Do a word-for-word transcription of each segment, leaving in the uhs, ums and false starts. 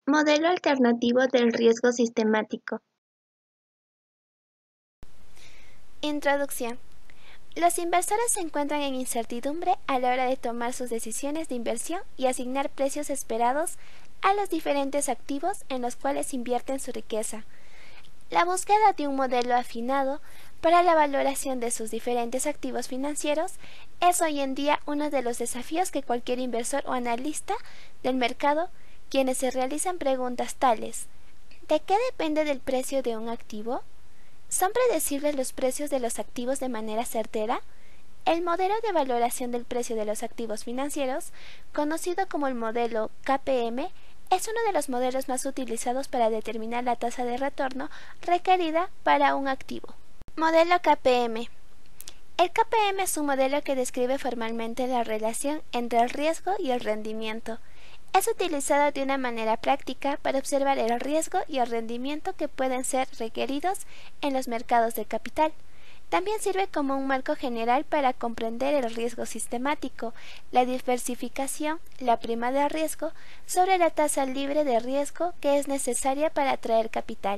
Modelo alternativo del riesgo sistemático. Introducción. Los inversores se encuentran en incertidumbre a la hora de tomar sus decisiones de inversión y asignar precios esperados a los diferentes activos en los cuales invierten su riqueza. La búsqueda de un modelo afinado para la valoración de sus diferentes activos financieros es hoy en día uno de los desafíos que cualquier inversor o analista del mercado, quienes se realizan preguntas tales: ¿de qué depende del precio de un activo? ¿Son predecibles los precios de los activos de manera certera? El modelo de valoración del precio de los activos financieros, conocido como el modelo K P M, es uno de los modelos más utilizados para determinar la tasa de retorno requerida para un activo. Modelo K P M. El K P M es un modelo que describe formalmente la relación entre el riesgo y el rendimiento. Es utilizado de una manera práctica para observar el riesgo y el rendimiento que pueden ser requeridos en los mercados de capital. También sirve como un marco general para comprender el riesgo sistemático, la diversificación, la prima de riesgo sobre la tasa libre de riesgo que es necesaria para atraer capital.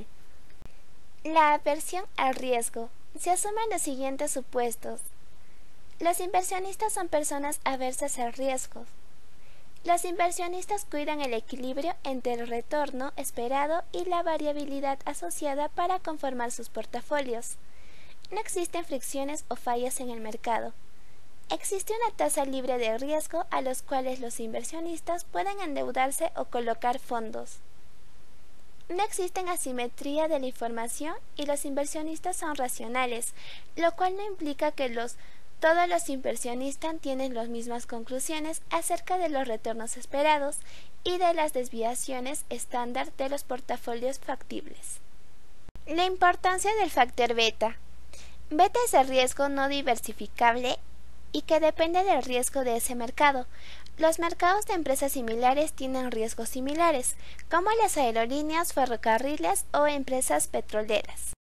La aversión al riesgo. Se asumen los siguientes supuestos. Los inversionistas son personas aversas al riesgo. Los inversionistas cuidan el equilibrio entre el retorno esperado y la variabilidad asociada para conformar sus portafolios. No existen fricciones o fallas en el mercado. Existe una tasa libre de riesgo a los cuales los inversionistas pueden endeudarse o colocar fondos. No existen asimetría de la información y los inversionistas son racionales, lo cual no implica que los Todos los inversionistas tienen las mismas conclusiones acerca de los retornos esperados y de las desviaciones estándar de los portafolios factibles. La importancia del factor beta. Beta es el riesgo no diversificable y que depende del riesgo de ese mercado. Los mercados de empresas similares tienen riesgos similares, como las aerolíneas, ferrocarriles o empresas petroleras.